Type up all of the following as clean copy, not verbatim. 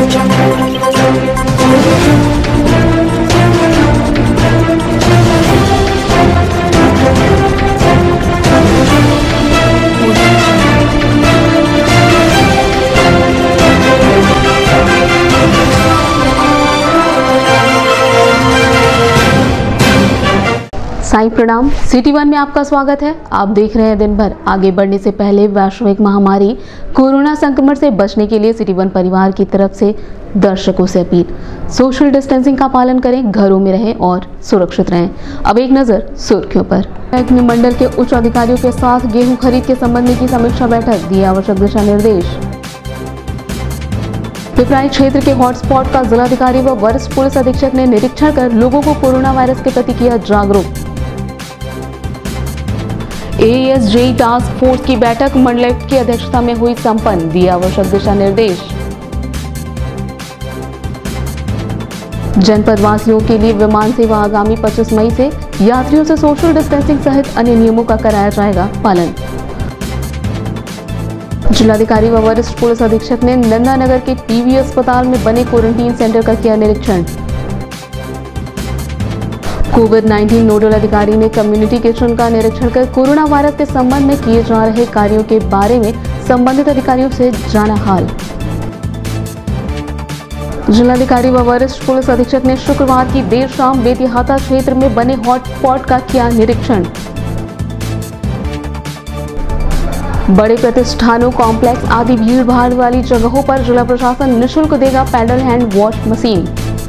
साईं प्रणाम। City one में आपका स्वागत है। आप देख रहे हैं दिन भर। आगे बढ़ने से पहले वैश्विक महामारी कोरोना संक्रमण से बचने के लिए सिटी वन परिवार की तरफ से दर्शकों से अपील, सोशल डिस्टेंसिंग का पालन करें, घरों में रहें और सुरक्षित रहें। अब एक नजर सुर्खियों पर। महकमे मंडल के उच्च अधिकारियों के साथ गेहूं खरीद के संबंध में की समीक्षा बैठक, दिए आवश्यक दिशा निर्देश। पिपराइच क्षेत्र के हॉटस्पॉट का जिलाधिकारी व वरिष्ठ पुलिस अधीक्षक ने निरीक्षण कर लोगों को कोरोना वायरस के प्रति किया जागरूक। AES-JEE टास्क फोर्स की बैठक मंडलायुक्त की अध्यक्षता में हुई संपन्न, दिए आवश्यक दिशा निर्देश। जनपद वासियों के लिए विमान सेवा आगामी 25 मई से यात्रियों से सोशल डिस्टेंसिंग सहित अन्य नियमों का कराया जाएगा पालन। जिलाधिकारी व वरिष्ठ पुलिस अधीक्षक ने नंदानगर के PV अस्पताल में बने क्वारंटीन सेंटर का किया निरीक्षण। कोविड-19 नोडल अधिकारी ने कम्युनिटी किचन का निरीक्षण कर कोरोना वायरस के संबंध में किए जा रहे कार्यों के बारे में संबंधित अधिकारियों से जाना हाल। जिलाधिकारी व वरिष्ठ पुलिस अधीक्षक ने शुक्रवार की देर शाम बेतिहाता क्षेत्र में बने हॉटस्पॉट का किया निरीक्षण। बड़े प्रतिष्ठानों, कॉम्प्लेक्स आदि भीड़ भाड़ वाली जगहों पर जिला प्रशासन निःशुल्क देगा पैडल हैंड वॉश मशीन।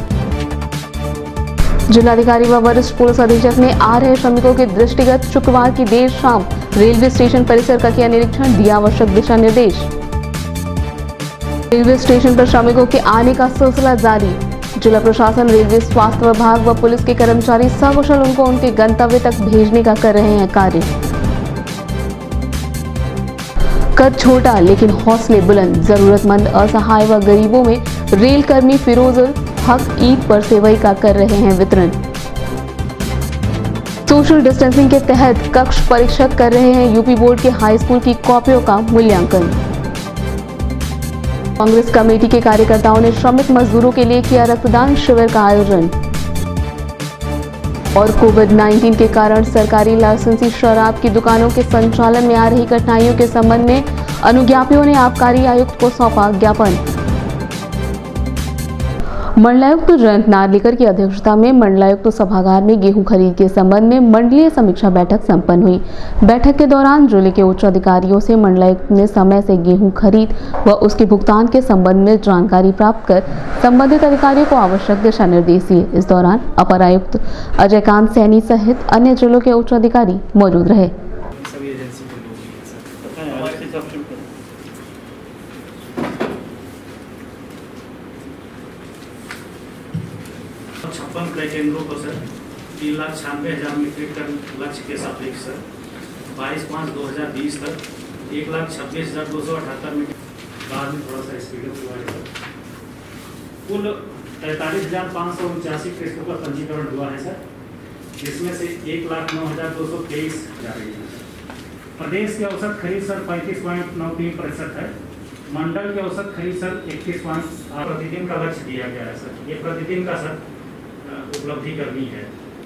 जिलाधिकारी व वरिष्ठ पुलिस अधीक्षक ने आ रहे श्रमिकों के दृष्टिगत शुक्रवार की देर शाम रेलवे स्टेशन परिसर का किया निरीक्षण, दिया आवश्यक दिशा निर्देश। रेलवे स्टेशन पर श्रमिकों के आने का सिलसिला जारी। जिला प्रशासन, रेलवे स्वास्थ्य विभाग व पुलिस के कर्मचारी सकुशल उनको उनके गंतव्य तक भेजने का कर रहे हैं कार्य। कद छोटा लेकिन हौसले बुलंद, जरूरतमंद, असहाय व गरीबों में रेल कर्मी फिरोजुल हक ईद पर सेवई का कर रहे हैं वितरण। सोशल डिस्टेंसिंग के तहत कक्ष परीक्षक कर रहे हैं यूपी बोर्ड के हाई स्कूल की कॉपियों का मूल्यांकन। कांग्रेस कमेटी के कार्यकर्ताओं ने श्रमिक मजदूरों के लिए किया रक्तदान शिविर का आयोजन। और कोविड-19 के कारण सरकारी लाइसेंसी शराब की दुकानों के संचालन में आ रही कठिनाइयों के संबंध में अनुज्ञापियों ने आबकारी आयुक्त को सौंपा ज्ञापन। मंडलायुक्त जयंत नार्लिकर की अध्यक्षता में मंडलायुक्त सभागार में गेहूं खरीद के संबंध में मंडलीय समीक्षा बैठक संपन्न हुई। बैठक के दौरान जिले के उच्च अधिकारियों से मंडलायुक्त ने समय से गेहूं खरीद व उसके भुगतान के संबंध में जानकारी प्राप्त कर संबंधित अधिकारियों को आवश्यक दिशा निर्देश दिए। इस दौरान अपर आयुक्त अजयकांत सैनी सहित अन्य जिलों के उच्च अधिकारी मौजूद रहे। 56 क्रय केंद्रों पर सर 3,96,000 मीट्रिक टन लक्ष्य के सापेक्ष सर 22/5/2020 तक 1,26,278 मीट्रिक। बाद में थोड़ा सा स्पीड हुआ है सर। कुल 43,589 किस्तों का पंजीकरण हुआ है सर, जिसमें से 1,09,223 जा रही है। प्रदेश के औसत खरीद सर 35.93% है। मंडल के औसत खरीद सर 31 प्रतिदिन का लक्ष्य दिया गया है सर। ये प्रतिदिन का सर उपलब्धि करनी है।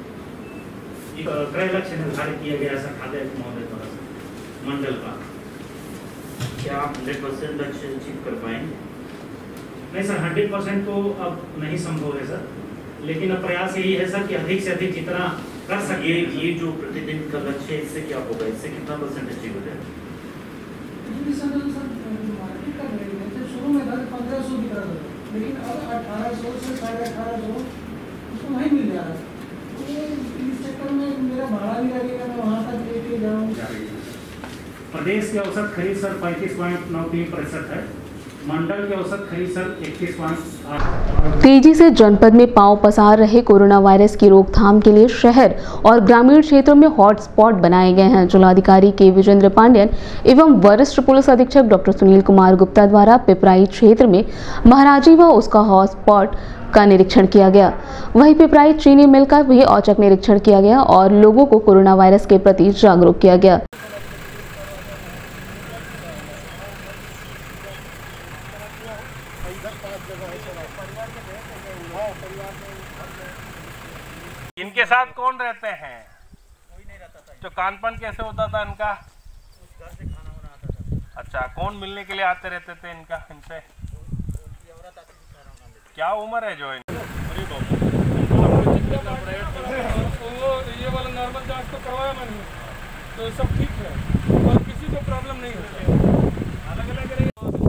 क्रय लक्ष्य निर्धारित किया गया सर खाद्य महोदय द्वारा मंडल का। क्या आप 100% लक्ष्य अचीव कर पाएंगे? नहीं सर, 100% तो अब नहीं संभव है सर, लेकिन अब प्रयास यही है सर कि अधिक से अधिक जितना कर सके। ये जो प्रतिदिन का लक्ष्य है, इससे क्या होगा? इससे कितना % अचीव हो जाएगा? शुरू में 1500 की तरह, लेकिन अब 1800 से 1850 उसको नहीं मिल जा रहा। इस चक्कर में मेरा भाड़ा भी लगेगा, मैं वहाँ तक लेके जाऊँ। प्रदेश के औसत खरीद सर 35.93% है। मंडल के औसत खरीद सर 31.8। तेजी से जनपद में पांव पसार रहे कोरोना वायरस की रोकथाम के लिए शहर और ग्रामीण क्षेत्रों में हॉटस्पॉट बनाए गए हैं। जिलाधिकारी के विजेंद्र पांडेयन एवं वरिष्ठ पुलिस अधीक्षक डॉक्टर सुनील कुमार गुप्ता द्वारा पिपराइच क्षेत्र में महाराजी व उसका हॉटस्पॉट का निरीक्षण किया गया। वहीं पिपराइच चीनी मिल का भी औचक निरीक्षण किया गया और लोगों को कोरोना वायरस के प्रति जागरूक किया गया। इधर 5 जगह है। इनके साथ कौन रहते हैं? कोई नहीं रहता था। तो खानपान कैसे होता था इनका? उस घर से खाना वाना आता था। अच्छा, कौन मिलने के लिए आते रहते थे इनका इनसे? उनकी औरत आती थी खाना वाना लेके। क्या उम्र है जो इनकी? ये वाला नॉर्मल जांच तो करवाया मैंने, तो सब ठीक है और किसी को प्रॉब्लम नहीं है। अलग अलग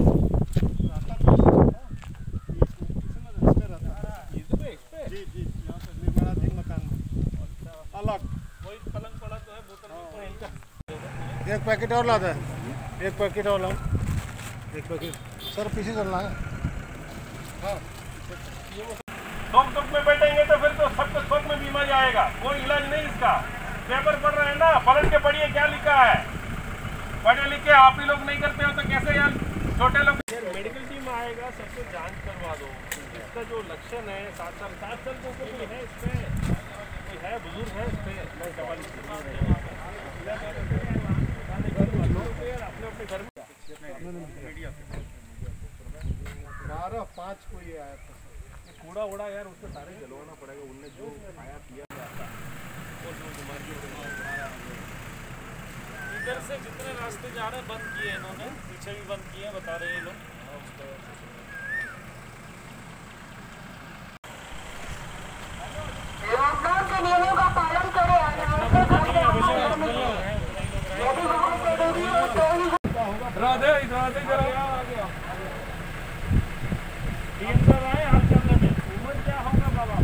पलंग पड़ा तो है, बोतल एक पैकेट और लाता है, एक पैकेट और लाओ, एक पैकेट सर पीछे चलना है। हाँ दुख में बैठेंगे तो फिर तो सबको सुख में बीमारी आएगा, कोई इलाज नहीं इसका। पेपर पढ़ रहे हैं ना, पलट के पढ़िए क्या लिखा है। पढ़े लिखे आप ही लोग नहीं करते हो तो कैसे यार छोटे लोग। मेडिकल टीम आएगा, सबको जांच करवा दो। इसका जो लक्षण है 7 साल के ऊपर कोई है इसमें, कोई है बुजुर्ग है इसमें, मैं सवाल अपने अपने घर में मीडिया 12-5 को ये आया था। कूड़ा उड़ा यार उससे सारे जलवाना पड़ेगा, उनने जो खाया पिया जाता इधर से जितने रास्ते जा रहे हैं बंद किए इन्होंने, पीछे भी बंद किए बता रहे हैं लोग। लॉकडाउन के नियमों का पालन करें। राधे राधे जरा आ गया टीम कर रहा है हाथ करने में। उम्र क्या होगा बाबा?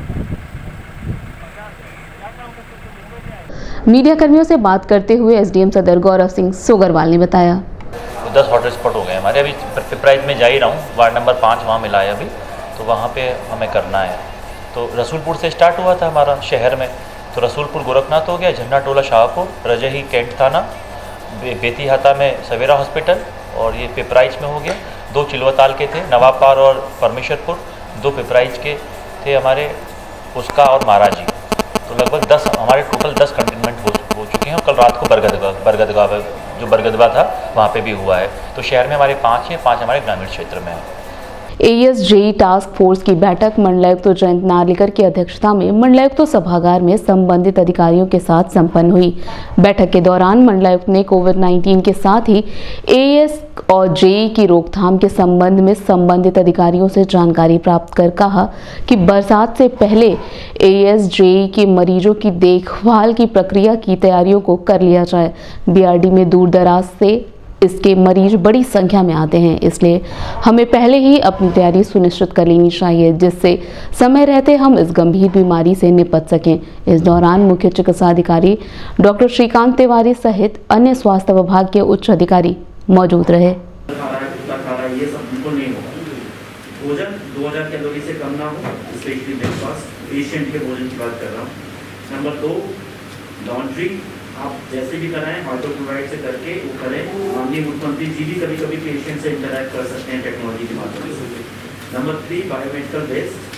क्या काम करते थे? उम्र क्या है? मीडिया कर्मियों से बात करते हुए एसडीएम सदर गौरव सिंह सोगरवाल ने बताया, 10 हॉटस्पॉट हो गए हमारे। अभी पिपराइज में जा ही रहा हूँ, वार्ड नंबर 5 वहाँ मिला है अभी, तो वहाँ पे हमें करना है। तो रसूलपुर से स्टार्ट हुआ था हमारा शहर में, तो रसूलपुर गोरखनाथ हो गया, झंडा टोला शाहपुर, रजही कैंट थाना, बेतीहाता में सवेरा हॉस्पिटल, और ये पिपराइज में हो गया। 2 चिलवताल के थे, नवाबपार और परमेश्वरपुर, 2 पिपराइज के थे हमारे, उसका और महाराजी। तो लगभग 10 हमारे टोटल 10 कंटेनमेंट हो चुके हैं। और कल रात को बरगदगांव जो बरगदवा था वहाँ पे भी हुआ है। तो शहर में हमारे 5 हैं, 5 हमारे ग्रामीण क्षेत्र में हैं। एएसजेई टास्क फोर्स की बैठक मंडलायुक्त जयंत नार्लिकर की अध्यक्षता में मंडलायुक्त सभागार में संबंधित अधिकारियों के साथ संपन्न हुई। बैठक के दौरान मंडलायुक्त ने कोविड-19 के साथ ही एएस और जेई की रोकथाम के संबंध में संबंधित अधिकारियों से जानकारी प्राप्त कर कहा कि बरसात से पहले एएस-जेई के मरीजों की देखभाल की प्रक्रिया की तैयारियों को कर लिया जाए। बीआरडी में दूर दराज से इसके मरीज बड़ी संख्या में आते हैं, इसलिए हमें पहले ही अपनी तैयारी सुनिश्चित कर लेनी चाहिए, जिससे समय रहते हम इस गंभीर बीमारी से निपट सकें। इस दौरान मुख्य चिकित्सा अधिकारी डॉक्टर श्रीकांत तिवारी सहित अन्य स्वास्थ्य विभाग के उच्च अधिकारी मौजूद रहे। ये सब बिल्कुल नहीं होगा। भोजन 2000 कैलोरी से कम ना हो, स्पेशली ब्रेकफास्ट, पेशेंट के भोजन की बात कर रहा हूँ। नंबर 2, लॉन्ड्री आप जैसे भी कराएं हाइड्रोक्लोराइड से करके वो करें। माननीय मुख्यमंत्री जी भी कभी कभी पेशेंट से इंटरैक्ट कर सकते हैं टेक्नोलॉजी के माध्यम से। नंबर 3, बायोमेडिकल वेस्ट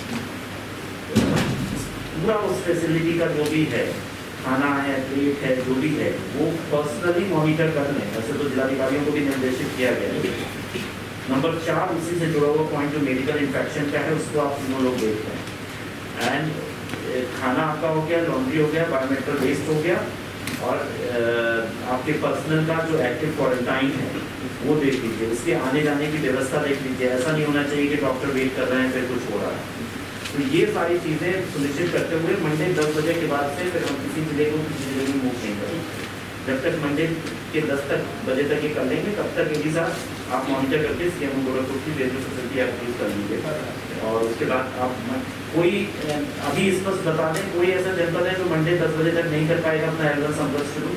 पूरा उस फैसिलिटी का जो भी है, खाना है, प्लेट है, जो भी है, वो पर्सनली मॉनिटर कर लें। वैसे तो जिलाधिकारियों को भी निर्देशित किया गया है। नंबर 4, उसी से जुड़ा हुआ पॉइंट जो मेडिकल इन्फेक्शन का है उसको आप तीनों लोग देखते हैं। एंड खाना आपका हो गया, लॉन्ड्री हो गया, बायोमेडिकल वेस्ट हो गया, और आपके पर्सनल का जो एक्टिव क्वारंटाइन है वो देख लीजिए। उसके आने जाने की व्यवस्था देख लीजिए। ऐसा नहीं होना चाहिए कि डॉक्टर वेट कर रहे हैं फिर कुछ हो रहा है। तो ये सारी चीज़ें सुनिश्चित करते हुए मंडे 10 बजे के बाद से फिर हम किसी जिले को किसी जिले में मूव नहीं करेंगे। जब तक मंडे के 10 बजे तक ये कर लेंगे, तब तक एक ही साथ आप मॉनिटर करके सीएम गोरखपुर की रेडियो फैसिलिटी आप यूज़ कर लीजिए। और उसके बाद आप कोई अभी स्पष्ट बता दें, कोई ऐसा जनपद है जो मंडे 10 बजे तक नहीं कर पाएगा अपना हेल्थ संपर्क शुरू।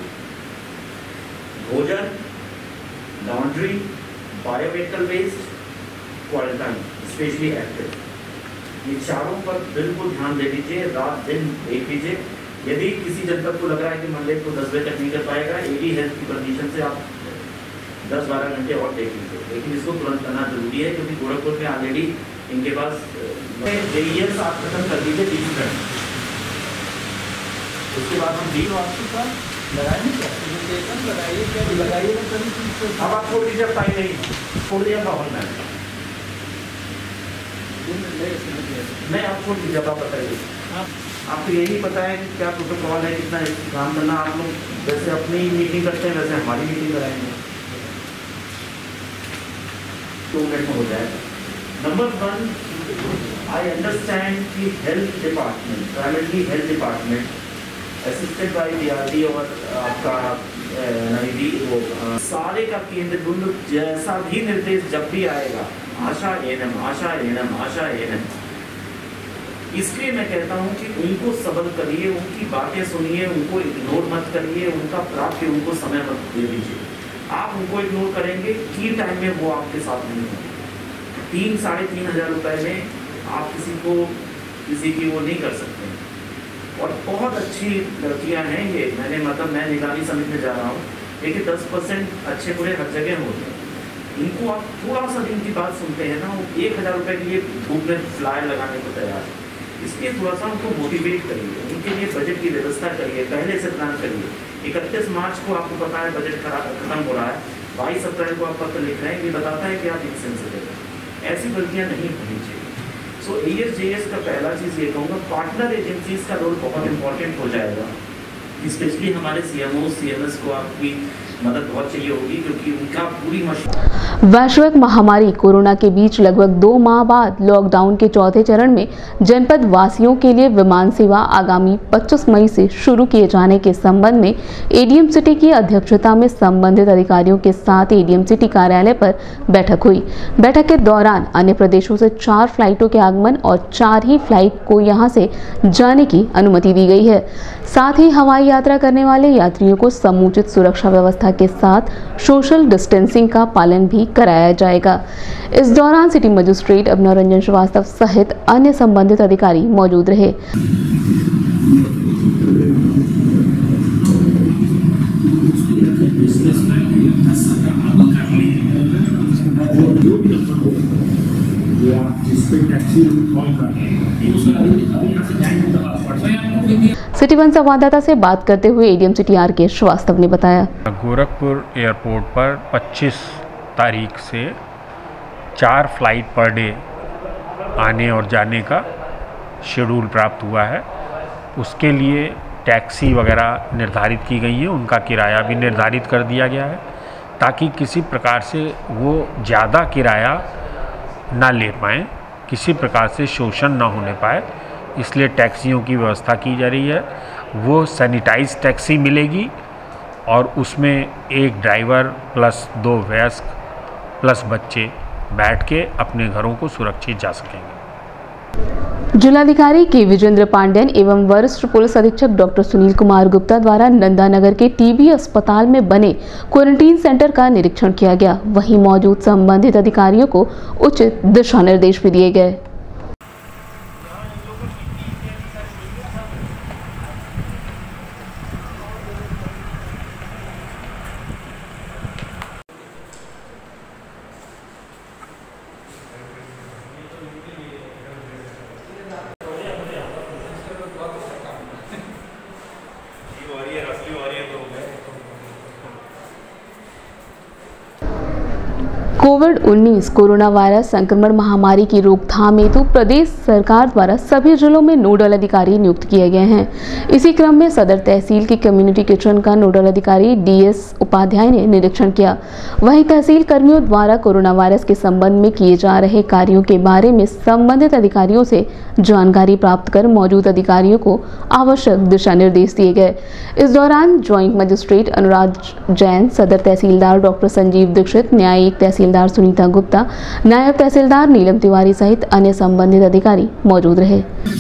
भोजन, laundry, biomedical waste, quarantine, specially active, ये चारों पर बिल्कुल ध्यान दे दीजिए। रात दिन देख लीजिए। यदि किसी जनपद को लग रहा है कि मंडे को 10 बजे तक नहीं कर पाएगा, एडी हेल्थ की परमिशन से आप 10-12 घंटे और देख लीजिए, लेकिन इसको तुरंत करना जरूरी है, क्योंकि गोरखपुर में ऑलरेडी इनके पास जेईएस आप खत्म कर दीजिए 30 मिनट। उसके बाद हम डील वापसी का लगाएंगे क्या लगाइए। अब आप छोड़ दीजिए, टाइम नहीं छोड़ दिया था हॉल में, नहीं आप छोड़ दीजिए, आप बताइए। आपको यही पता है कि क्या प्रोटोकॉल है, कितना काम करना। आप लोग जैसे अपनी मीटिंग करते हैं वैसे हमारी मीटिंग कराएंगे, 2 मिनट में हो जाएगा। नंबर 1, आई अंडरस्टैंड कि health department, primary health department assisted by DRD और आपका सारे का केंद्र बिंदु जैसा भी निर्देश जब भी आएगा, ASHA ANM, ASHA ANM, ASHA ANM, इसलिए मैं कहता हूं कि उनको सबल करिए, उनकी बातें सुनिए, उनको इग्नोर मत करिए, उनका प्राप्य उनको समय मत दे दीजिए। आप उनको इग्नोर करेंगे की टाइम में वो आपके साथ नहीं होंगे। 3-3.5 हज़ार रुपए में आप किसी की वो नहीं कर सकते। और बहुत अच्छी लड़कियां हैं ये, मैं निगरानी समिति में जा रहा हूँ, लेकिन 10% अच्छे बुरे हर जगह होते हैं। इनको आप थोड़ा सा इनकी बात सुनते हैं ना, वो 1,000 रुपये के लिए धूप में फ्लायर लगाने को तैयार है। इसलिए थोड़ा सा उनको मोटिवेट करिए, उनके लिए बजट की व्यवस्था करिए, पहले से प्लान करिए। 31 मार्च को आपको पता है बजट खत्म हो रहा है, 22 अप्रैल को आप पत्र लिख रहे हैं, ये बताता है कि आप इनसेंसिटिव हैं। ऐसी गलतियाँ नहीं होनी चाहिए। सो ASJS का पहला चीज़ ये कहूँगा, पार्टनर एजेंसीज का रोल बहुत इंपॉर्टेंट हो जाएगा। स्पेशली हमारे CMO CMS को आपकी मदद बहुत चाहिए होगी, क्योंकि उनका पूरी वैश्विक महामारी कोरोना के बीच लगभग 2 माह बाद लॉकडाउन के चौथे चरण में जनपद वासियों के लिए विमान सेवा आगामी 25 मई से शुरू किए जाने के संबंध में ADM सिटी की अध्यक्षता में संबंधित अधिकारियों के साथ ADM सिटी कार्यालय पर बैठक हुई। बैठक के दौरान अन्य प्रदेशों से 4 फ्लाइटों के आगमन और 4 ही फ्लाइट को यहां से जाने की अनुमति दी गई है। साथ ही हवाई यात्रा करने वाले यात्रियों को समुचित सुरक्षा व्यवस्था के साथ सोशल डिस्टेंसिंग का पालन भी कराया जाएगा। इस दौरान सिटी मजिस्ट्रेट अभिनव रंजन श्रीवास्तव सहित अन्य संबंधित अधिकारी मौजूद रहे। सिटी वन संवाददाता से बात करते हुए ADM सिटी RK श्रीवास्तव ने बताया, गोरखपुर एयरपोर्ट पर 25 तारीख से 4 फ्लाइट पर डे आने और जाने का शेड्यूल प्राप्त हुआ है। उसके लिए टैक्सी वगैरह निर्धारित की गई है, उनका किराया भी निर्धारित कर दिया गया है, ताकि किसी प्रकार से वो ज़्यादा किराया ना ले पाएँ, किसी प्रकार से शोषण ना होने पाए, इसलिए टैक्सियों की व्यवस्था की जा रही है। वो सैनिटाइज टैक्सी मिलेगी और उसमें एक ड्राइवर प्लस 2 वयस्क प्लस बच्चे बैठ के अपने घरों को सुरक्षित जा सकेंगे। जिलाधिकारी के विजेंद्र पांडेयन एवं वरिष्ठ पुलिस अधीक्षक डॉक्टर सुनील कुमार गुप्ता द्वारा नंदानगर के TB अस्पताल में बने क्वारंटीन सेंटर का निरीक्षण किया गया। वहीं मौजूद संबंधित अधिकारियों को उचित दिशा निर्देश भी दिए गए। कोविड-19 कोरोना वायरस संक्रमण महामारी की रोकथाम हेतु प्रदेश सरकार द्वारा सभी जिलों में नोडल अधिकारी नियुक्त किए गए हैं। इसी क्रम में सदर तहसील की कम्युनिटी किचन का नोडल अधिकारी DS उपाध्याय ने निरीक्षण किया। वहीं तहसील कर्मियों द्वारा कोरोना वायरस के संबंध में किए जा रहे कार्यों के बारे में संबंधित अधिकारियों से जानकारी प्राप्त कर मौजूद अधिकारियों को आवश्यक दिशा निर्देश दिए गए। इस दौरान ज्वाइंट मजिस्ट्रेट अनुराग जैन, सदर तहसीलदार डॉक्टर संजीव दीक्षित, न्यायिक तहसीलदार सुनीता गुप्ता, नायब तहसीलदार नीलम तिवारी सहित अन्य संबंधित अधिकारी मौजूद रहे।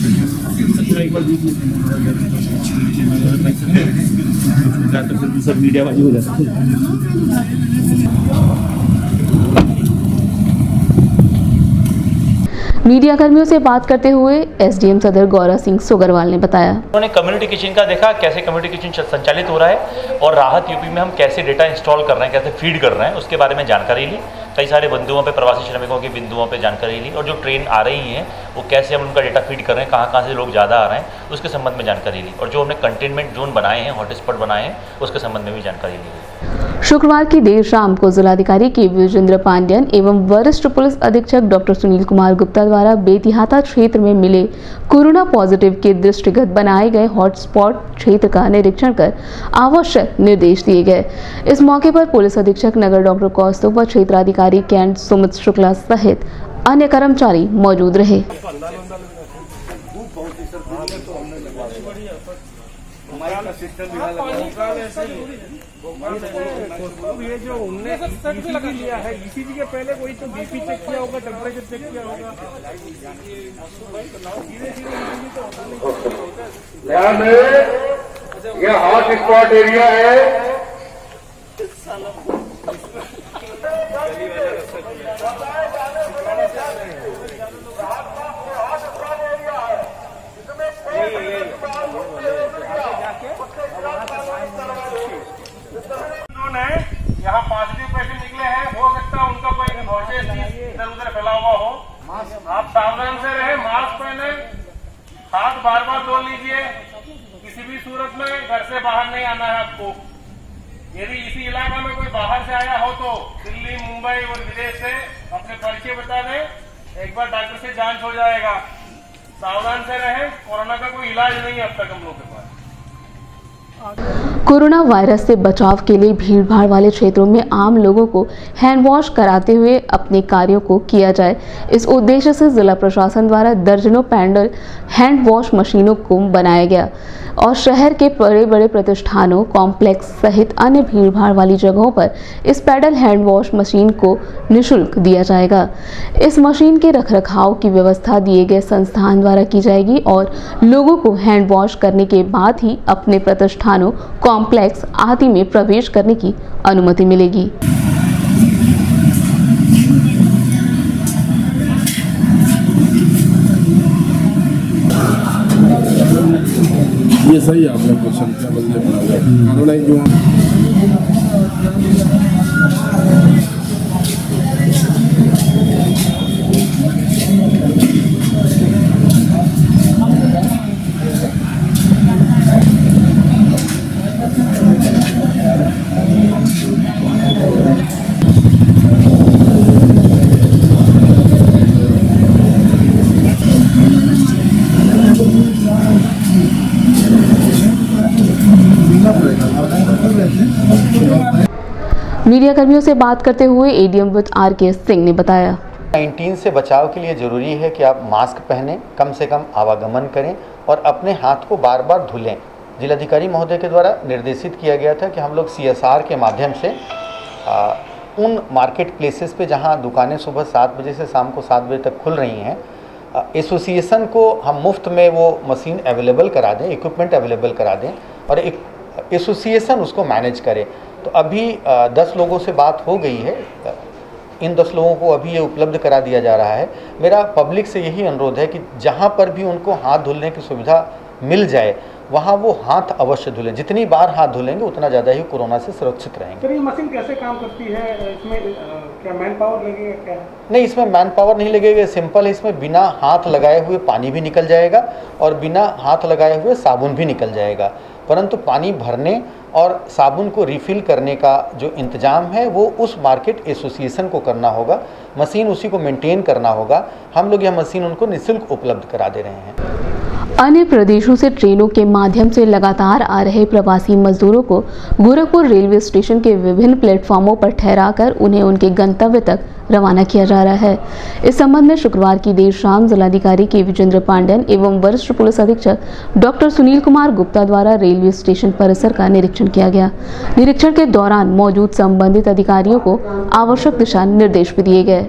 मीडिया कर्मियों से बात करते हुए SDM सदर गौरव सिंह सोगरवाल ने बताया, उन्होंने कम्युनिटी किचन का देखा, कैसे कम्युनिटी किचन संचालित हो रहा है और राहत यूपी में हम कैसे डेटा इंस्टॉल कर रहे हैं, कैसे फीड कर रहे हैं, उसके बारे में जानकारी ली। कई सारे बिंदुओं पे प्रवासी श्रमिकों के बिंदुओं पे जानकारी ली और जो ट्रेन आ रही हैं वो कैसे हम उनका डेटा फीड कर रहे हैं, कहाँ से लोग ज़्यादा आ रहे हैं, उसके संबंध में जानकारी ली। और जो हमने कंटेनमेंट जोन बनाए हैं, हॉटस्पॉट बनाए हैं, उसके संबंध में भी जानकारी ली। शुक्रवार की देर शाम को जिलाधिकारी के विजेंद्र पांड्यन एवं वरिष्ठ पुलिस अधीक्षक डॉक्टर सुनील कुमार गुप्ता द्वारा बेतिहाता क्षेत्र में मिले कोरोना पॉजिटिव के दृष्टिगत बनाए गए हॉटस्पॉट क्षेत्र का निरीक्षण कर आवश्यक निर्देश दिए गए। इस मौके पर पुलिस अधीक्षक नगर डॉक्टर कौस्तुभ व क्षेत्राधिकारी कैंट सुमित शुक्ला सहित अन्य कर्मचारी मौजूद रहे। ये जो उनने ECG लिया है, ECG के पहले कोई तो BP चेक किया होगा, टेम्परेचर चेक किया होगा। ध्यान दें, ये हॉट स्पॉट एरिया है। यहाँ पॉजिटिव पेशेंट निकले हैं, हो सकता है उनका कोई इन्फेक्शन इधर उधर फैला हुआ हो। आप सावधान से रहे, मास्क पहने, हाथ बार बार धो लीजिए। किसी भी सूरत में घर से बाहर नहीं आना है आपको। यदि इसी इलाका में कोई बाहर से आया हो तो दिल्ली, मुंबई और विदेश से अपने परिचय बता दें, एक बार डॉक्टर से जांच हो जाएगा। सावधान से रहे, कोरोना का कोई इलाज नहीं है अब तक हम लोग के पास। कोरोना वायरस से बचाव के लिए भीड़भाड़ वाले क्षेत्रों में आम लोगों को हैंड वॉश कराते हुए अपने कार्यों को किया जाए। इस उद्देश्य से जिला प्रशासन द्वारा दर्जनों पैडल हैंड वॉश मशीनों को बनाया गया और शहर के बड़े बड़े प्रतिष्ठानों, कॉम्प्लेक्स सहित अन्य भीड़भाड़ वाली जगहों पर इस पैडल हैंड वॉश मशीन को निःशुल्क दिया जाएगा। इस मशीन के रखरखाव की व्यवस्था दिए गए संस्थान द्वारा की जाएगी और लोगों को हैंड वॉश करने के बाद ही अपने प्रतिष्ठानों, कॉम्प्लेक्स आदि में प्रवेश करने की अनुमति मिलेगी। ये सही आपने क्वेश्चन क्या बंदे कारण है जो मीडिया कर्मियों से बात करते हुए एडीएम विद आर.के. सिंह ने बताया, 19 से बचाव के लिए ज़रूरी है कि आप मास्क पहनें, कम से कम आवागमन करें और अपने हाथ को बार बार धुलें। जिलाधिकारी महोदय के द्वारा निर्देशित किया गया था कि हम लोग CSR के माध्यम से उन मार्केट प्लेसेस पे जहां दुकानें सुबह 7 बजे से शाम को 7 बजे तक खुल रही हैं, एसोसिएशन को हम मुफ्त में वो मशीन अवेलेबल करा दें, इक्विपमेंट अवेलेबल करा दें और एक एसोसिएशन उसको मैनेज करे। तो अभी 10 लोगों से बात हो गई है, इन 10 लोगों को अभी ये उपलब्ध करा दिया जा रहा है। मेरा पब्लिक से यही अनुरोध है कि जहाँ पर भी उनको हाथ धुलने की सुविधा मिल जाए वहाँ वो हाथ अवश्य धुलें। जितनी बार हाथ धुलेंगे उतना ज़्यादा ही कोरोना से सुरक्षित रहेंगे। सर, ये मशीन कैसे काम करती है? इसमें क्या मैन पावर लगेगा क्या? नहीं, इसमें मैन पावर नहीं लगेगा, सिंपल है। इसमें बिना हाथ लगाए हुए पानी भी निकल जाएगा और बिना हाथ लगाए हुए साबुन भी निकल जाएगा, परंतु पानी भरने और साबुन को रिफ़िल करने का जो इंतज़ाम है वो उस मार्केट एसोसिएशन को करना होगा, मशीन उसी को मेंटेन करना होगा। हम लोग यह मशीन उनको निःशुल्क उपलब्ध करा दे रहे हैं। अन्य प्रदेशों से ट्रेनों के माध्यम से लगातार आ रहे प्रवासी मजदूरों को गोरखपुर रेलवे स्टेशन के विभिन्न प्लेटफॉर्मों पर ठहराकर उन्हें उनके गंतव्य तक रवाना किया जा रहा है। इस संबंध में शुक्रवार की देर शाम जिलाधिकारी के विजेंद्र पांड्यन एवं वरिष्ठ पुलिस अधीक्षक डॉक्टर सुनील कुमार गुप्ता द्वारा रेलवे स्टेशन परिसर का निरीक्षण किया गया। निरीक्षण के दौरान मौजूद संबंधित अधिकारियों को आवश्यक दिशा निर्देश भी दिए गए।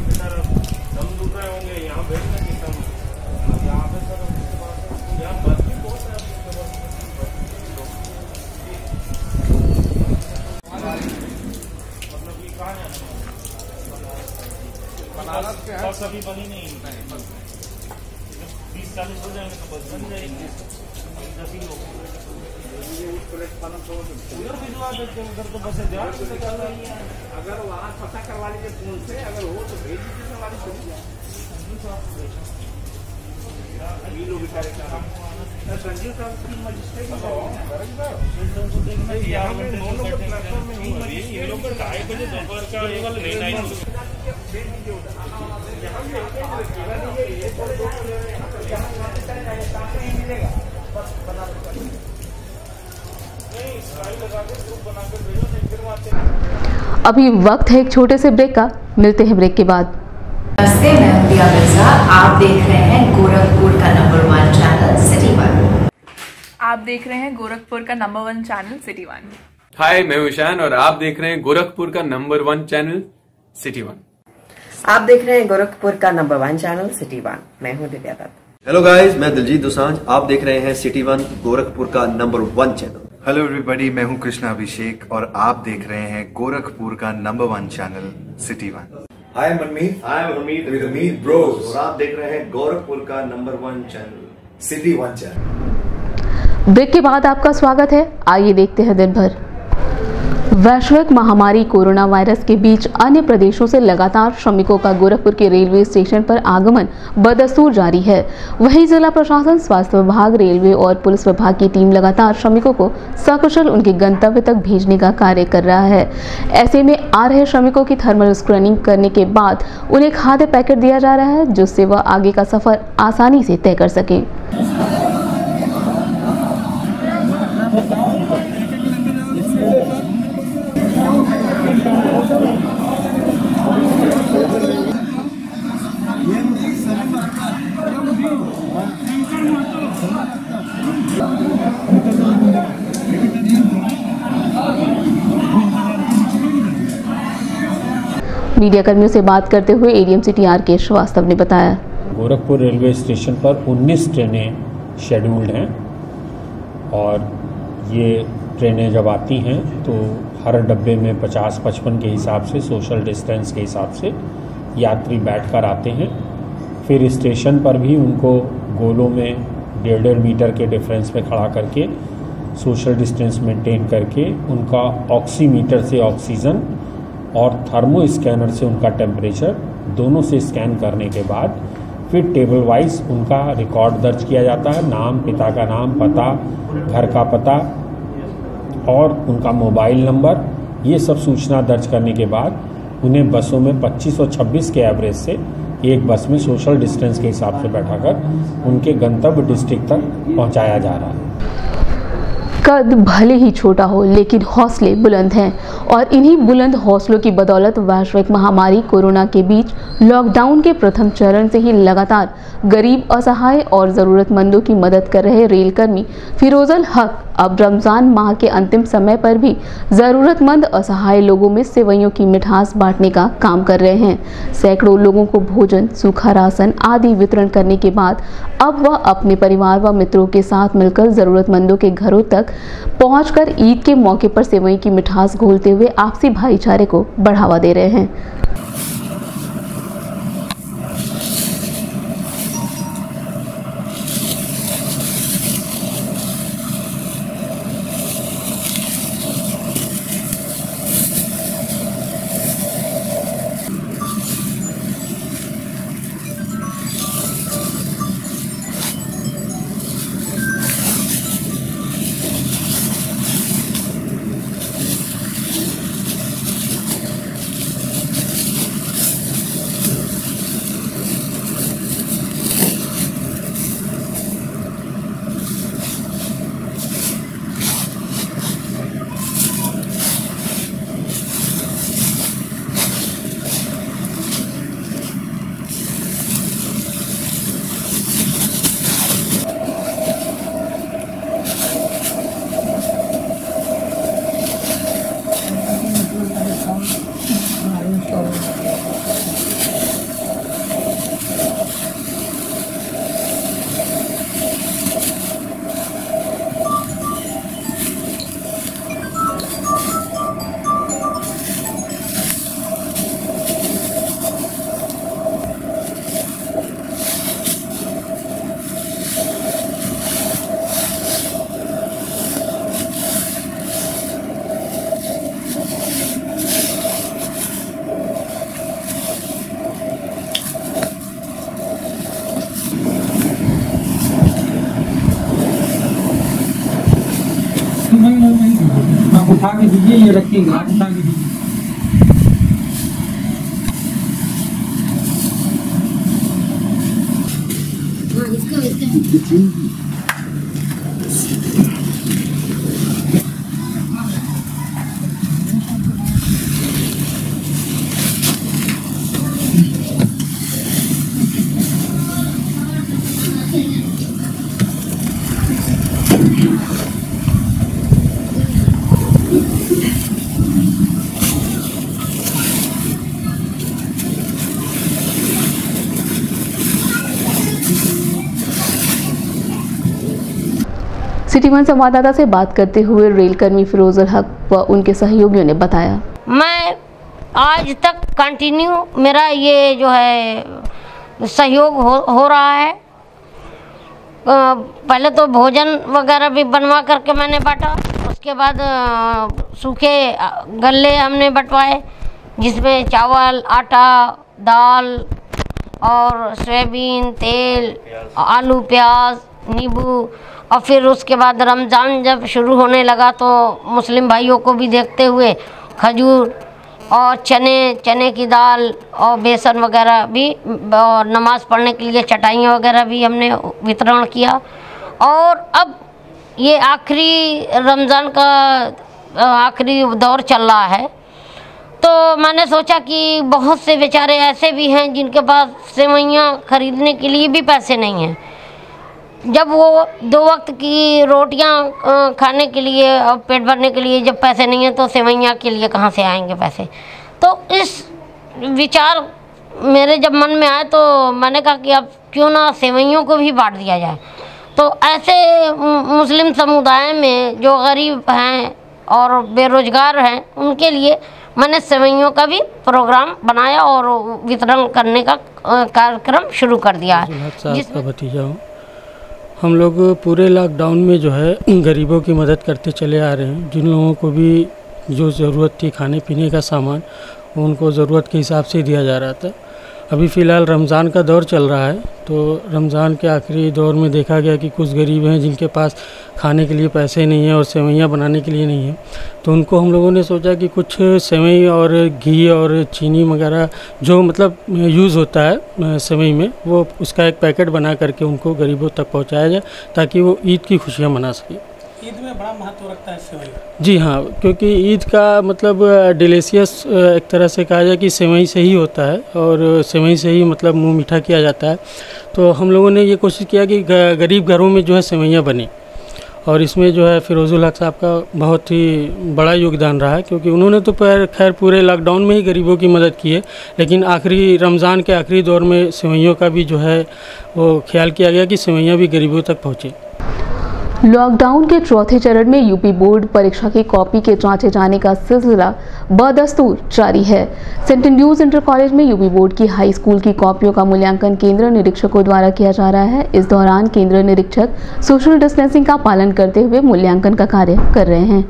यहाँ बैठने की यहाँ पे सर यहाँ बस अभी बनी नहीं, 20-40 हो जाएंगे तो बस बन जाएगी। उधर भिजवा देते हैं, उधर तो बसें जा चल रही है। अगर वहाँ पता करवा लीजिए फोन से, अगर हो तो भेज दीजिए सवारी को। लोग संजीव साहब की मजिस्ट्रेट यहाँ पे 9 लोग प्लेटफॉर्म में नहीं मरी, ये लोग 2:30 बजे दोपहर का ये वाला लेट आई अभी वक्त है एक छोटे से ब्रेक का, मिलते हैं ब्रेक के बाद। नमस्ते, मैं प्रिया मिर्जा। आप देख रहे हैं गोरखपुर का नंबर 1 चैनल सिटी 1। आप देख रहे हैं गोरखपुर का नंबर 1 चैनल सिटी 1। हाय, मैं ईशान और आप देख रहे हैं गोरखपुर का नंबर 1 चैनल सिटी 1। आप देख रहे हैं गोरखपुर का नंबर 1 चैनल सिटी 1। मैं हूं दिव्या दत्त। हेलो गाइस, मैं दिलजीत दोसांझ। आप देख रहे हैं सिटी 1 गोरखपुर का नंबर 1 चैनल। हेलो एवरीबॉडी, मैं हूं कृष्णा अभिषेक और आप देख रहे हैं गोरखपुर का number 1 channel city 1। Hi Manmeet, I am Hamid with Hamid bros और आप देख रहे हैं गोरखपुर का number 1 channel city 1 channel. Break के बाद आपका स्वागत है। आइए देखते हैं दिन भर। वैश्विक महामारी कोरोना वायरस के बीच अन्य प्रदेशों से लगातार श्रमिकों का गोरखपुर के रेलवे स्टेशन पर आगमन बदस्तूर जारी है। वहीं जिला प्रशासन, स्वास्थ्य विभाग, रेलवे और पुलिस विभाग की टीम लगातार श्रमिकों को सकुशल उनके गंतव्य तक भेजने का कार्य कर रहा है। ऐसे में आ रहे श्रमिकों की थर्मल स्क्रीनिंग करने के बाद उन्हें खाद्य पैकेट दिया जा रहा है, जिससे वह आगे का सफर आसानी से तय कर सके। मीडिया कर्मियों से बात करते हुए एडीएम सिटी आर.के. श्रीवास्तव ने बताया, गोरखपुर रेलवे स्टेशन पर 19 ट्रेनें शेड्यूल्ड हैं और ये ट्रेनें जब आती हैं तो हर डब्बे में 50-55 के हिसाब से, सोशल डिस्टेंस के हिसाब से यात्री बैठकर आते हैं। फिर स्टेशन पर भी उनको गोलों में 1.5 मीटर के डिफरेंस में खड़ा करके सोशल डिस्टेंस मेंटेन करके उनका ऑक्सीमीटर से ऑक्सीजन और थर्मो स्कैनर से उनका टेम्परेचर दोनों से स्कैन करने के बाद फिर टेबल वाइज उनका रिकॉर्ड दर्ज किया जाता है। नाम, पिता का नाम, पता, घर का पता और उनका मोबाइल नंबर, ये सब सूचना दर्ज करने के बाद उन्हें बसों में 25 और 26 के एवरेज से एक बस में सोशल डिस्टेंस के हिसाब से बैठाकर उनके गंतव्य डिस्ट्रिक्ट तक पहुंचाया जा रहा है। कद भले ही छोटा हो लेकिन हौसले बुलंद हैं और इन्हीं बुलंद हौसलों की बदौलत वैश्विक महामारी कोरोना के बीच लॉकडाउन के प्रथम चरण से ही लगातार गरीब, असहाय और ज़रूरतमंदों की मदद कर रहे रेलकर्मी फिरोजल हक अब रमज़ान माह के अंतिम समय पर भी ज़रूरतमंद असहाय लोगों में सेवइयों की मिठास बांटने का काम कर रहे हैं। सैकड़ों लोगों को भोजन, सूखा राशन आदि वितरण करने के बाद अब वह अपने परिवार व मित्रों के साथ मिलकर ज़रूरतमंदों के घरों तक पहुंचकर ईद के मौके पर सेवई की मिठास घोलते हुए आपसी भाईचारे को बढ़ावा दे रहे हैं। के दीजिए, ये रखेंगे, आप उठा के दीजिए। सिटी वन संवाददाता से बात करते हुए रेल कर्मी फिरोजुल हक व उनके सहयोगियों ने बताया, मैं आज तक कंटिन्यू मेरा ये जो है सहयोग हो रहा है। पहले तो भोजन वगैरह भी बनवा करके मैंने बांटा, उसके बाद सूखे गल्ले हमने बंटवाए जिसमें चावल, आटा, दाल और सोयाबीन तेल, आलू, प्याज, नींबू। और फिर उसके बाद रमज़ान जब शुरू होने लगा तो मुस्लिम भाइयों को भी देखते हुए खजूर और चने की दाल और बेसन वगैरह भी, और नमाज़ पढ़ने के लिए चटाइयाँ वगैरह भी हमने वितरण किया। और अब ये आखिरी रमज़ान का आखिरी दौर चल रहा है, तो मैंने सोचा कि बहुत से बेचारे ऐसे भी हैं जिनके पास सेवइयाँ खरीदने के लिए भी पैसे नहीं हैं। जब वो 2 वक्त की रोटियां खाने के लिए और पेट भरने के लिए जब पैसे नहीं हैं तो सेवइयाँ के लिए कहाँ से आएंगे पैसे। तो इस विचार मेरे जब मन में आए तो मैंने कहा कि अब क्यों ना सेवइयों को भी बांट दिया जाए। तो ऐसे मुस्लिम समुदाय में जो गरीब हैं और बेरोजगार हैं उनके लिए मैंने सेवइयों का भी प्रोग्राम बनाया और वितरण करने का कार्यक्रम शुरू कर दिया है। जिसका भतीजा हूँ। हम लोग पूरे लॉकडाउन में जो है गरीबों की मदद करते चले आ रहे हैं। जिन लोगों को भी जो ज़रूरत थी खाने पीने का सामान, उनको ज़रूरत के हिसाब से दिया जा रहा था। अभी फ़िलहाल रमज़ान का दौर चल रहा है, तो रमज़ान के आखिरी दौर में देखा गया कि कुछ गरीब हैं जिनके पास खाने के लिए पैसे नहीं हैं और सेवइयाँ बनाने के लिए नहीं है। तो उनको हम लोगों ने सोचा कि कुछ सेवई और घी और चीनी वगैरह जो मतलब यूज़ होता है सेवई में, वो उसका एक पैकेट बना करके उनको गरीबों तक पहुँचाया जाए ताकि वो ईद की खुशियाँ मना सकें। ईद में बड़ा महत्व रखता है सेवई। जी हाँ, क्योंकि ईद का मतलब डिलीशियस एक तरह से कहा जाए कि सेवई से ही होता है और सेवई से ही मतलब मुंह मीठा किया जाता है। तो हम लोगों ने ये कोशिश किया कि गरीब घरों में जो है सेवइयाँ बनी, और इसमें जो है फिरोजुल हक साहब का बहुत ही बड़ा योगदान रहा है, क्योंकि उन्होंने तो खैर पूरे लॉकडाउन में ही गरीबों की मदद की है, लेकिन आखिरी रमज़ान के आखिरी दौर में सेवइयों का भी जो है वो ख्याल किया गया कि सेवइयाँ भी गरीबों तक पहुँचे। लॉकडाउन के चौथे चरण में यूपी बोर्ड परीक्षा की कॉपी के जांचे जाने का सिलसिला बदस्तूर जारी है। सेंट एंड्रूज इंटर कॉलेज में यूपी बोर्ड की हाई स्कूल की कॉपियों का मूल्यांकन केंद्र निरीक्षकों द्वारा किया जा रहा है। इस दौरान केंद्र निरीक्षक सोशल डिस्टेंसिंग का पालन करते हुए मूल्यांकन का कार्य कर रहे हैं।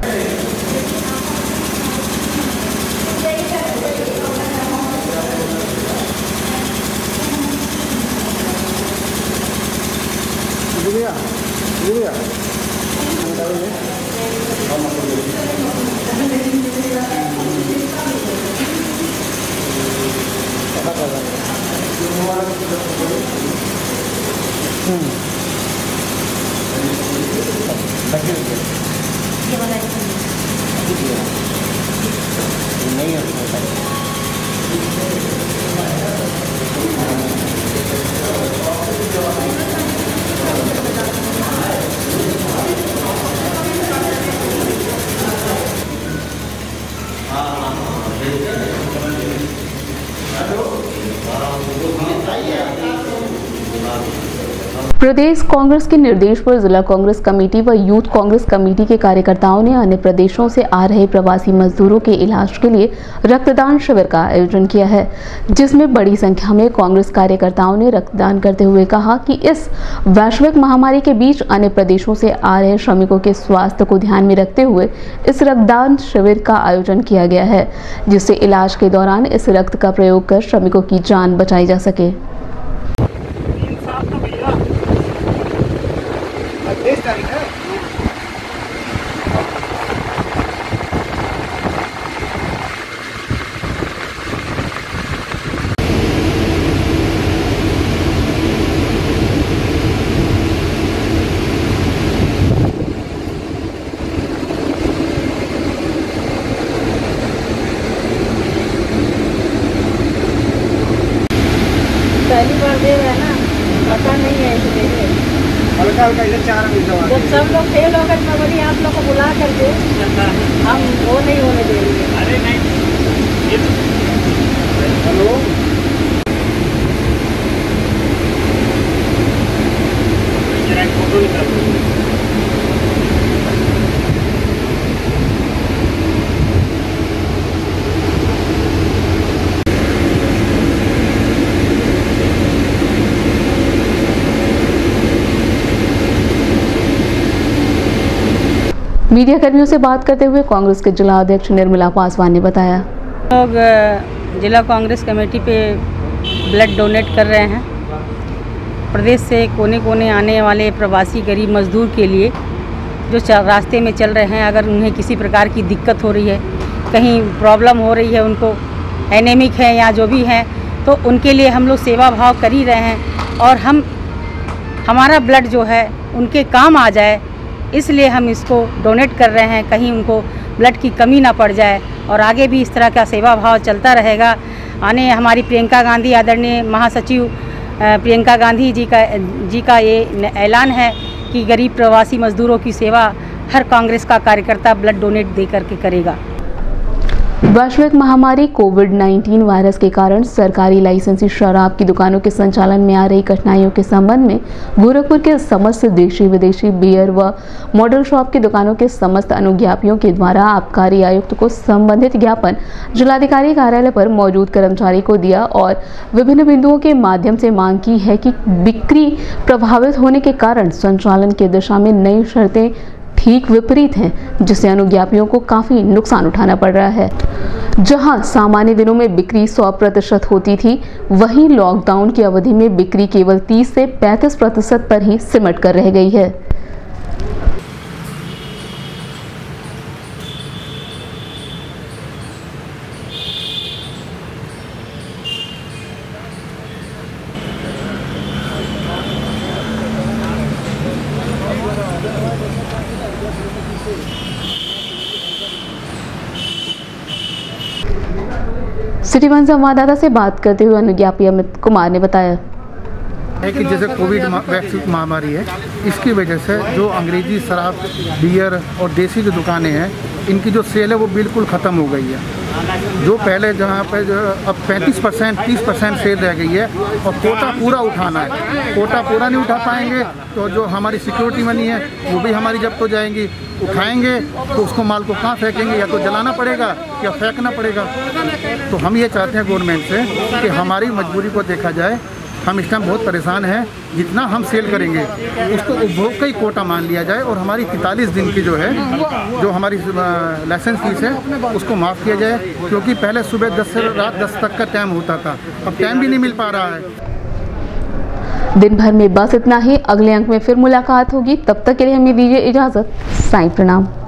प्रदेश कांग्रेस के निर्देश पर जिला कांग्रेस कमेटी व यूथ कांग्रेस कमेटी के कार्यकर्ताओं ने अन्य प्रदेशों से आ रहे प्रवासी मजदूरों के इलाज के लिए रक्तदान शिविर का आयोजन किया है, जिसमें बड़ी संख्या में कांग्रेस कार्यकर्ताओं ने रक्तदान करते हुए कहा कि इस वैश्विक महामारी के बीच अन्य प्रदेशों से आ रहे श्रमिकों के स्वास्थ्य को ध्यान में रखते हुए इस रक्तदान शिविर का आयोजन किया गया है, जिससे इलाज के दौरान इस रक्त का प्रयोग कर श्रमिकों की जान बचाई जा सके। बार दे रहे हैं ना, पता नहीं है इसलिए हल्का हल्का इधर 4 अंक दवा जब सब लोग फेल होकर मैं बोली आप लोग को बुला करके हम वो नहीं होने देंगे। अरे नहीं, हेलो फोटो निकाल मीडिया कर्मियों से बात करते हुए कांग्रेस के जिला अध्यक्ष निर्मला पासवान ने बताया, लोग जिला कांग्रेस कमेटी पे ब्लड डोनेट कर रहे हैं। प्रदेश से कोने कोने आने वाले प्रवासी गरीब मजदूर के लिए जो रास्ते में चल रहे हैं, अगर उन्हें किसी प्रकार की दिक्कत हो रही है, कहीं प्रॉब्लम हो रही है, उनको एनेमिक है या जो भी है, तो उनके लिए हम लोग सेवा भाव कर ही रहे हैं और हमारा ब्लड जो है उनके काम आ जाए, इसलिए हम इसको डोनेट कर रहे हैं, कहीं उनको ब्लड की कमी ना पड़ जाए। और आगे भी इस तरह का सेवा भाव चलता रहेगा। आने हमारी प्रियंका गांधी, आदरणीय महासचिव प्रियंका गांधी जी का ये ऐलान है कि गरीब प्रवासी मजदूरों की सेवा हर कांग्रेस का कार्यकर्ता ब्लड डोनेट दे करके करेगा। वैश्विक महामारी कोविड-19 वायरस के कारण सरकारी लाइसेंसी शराब की दुकानों के संचालन में आ रही कठिनाइयों के संबंध में गोरखपुर के समस्त देशी विदेशी बियर व मॉडल शॉप की दुकानों के समस्त अनुज्ञापियों के द्वारा आबकारी आयुक्त को संबंधित ज्ञापन जिलाधिकारी कार्यालय पर मौजूद कर्मचारी को दिया और विभिन्न बिंदुओं के माध्यम से मांग की है कि बिक्री प्रभावित होने के कारण संचालन की दिशा में नई शर्तें ठीक विपरीत हैं, जिससे अनुज्ञापियों को काफी नुकसान उठाना पड़ रहा है। जहां सामान्य दिनों में बिक्री 100% होती थी, वहीं लॉकडाउन की अवधि में बिक्री केवल 30 से 35% पर ही सिमट कर रह गई है। सिटी वन संवाददाता से बात करते हुए अनुज्ञापी अमित कुमार ने बताया है कि जैसे कोविड वैश्विक महामारी है, इसकी वजह से जो अंग्रेजी शराब, बियर और देसी जो दुकानें हैं, इनकी जो सेल है वो बिल्कुल ख़त्म हो गई है। जो पहले जहाँ पे जो अब 35% 30% सेल रह गई है और कोटा पूरा उठाना है। कोटा पूरा नहीं उठा पाएंगे तो जो हमारी सिक्योरिटी मनी है वो भी हमारी जब्त हो जाएंगी। उठाएंगे तो उसको माल को कहाँ फेंकेंगे, या तो जलाना पड़ेगा या फेंकना पड़ेगा। तो हम ये चाहते हैं गवर्नमेंट से कि हमारी मजबूरी को देखा जाए। हम इस टाइम बहुत परेशान हैं, जितना हम सेल करेंगे उसको उपभोग का ही कोटा मान लिया जाए और हमारी 43 दिन की जो है, जो हमारी लाइसेंस फीस है उसको माफ़ किया जाए, क्योंकि पहले सुबह 10 से रात 10 तक का टाइम होता था, अब टाइम भी नहीं मिल पा रहा है। दिन भर में बस इतना ही। अगले अंक में फिर मुलाकात होगी, तब तक के लिए हमें दीजिए इजाज़त। साईं प्रणाम।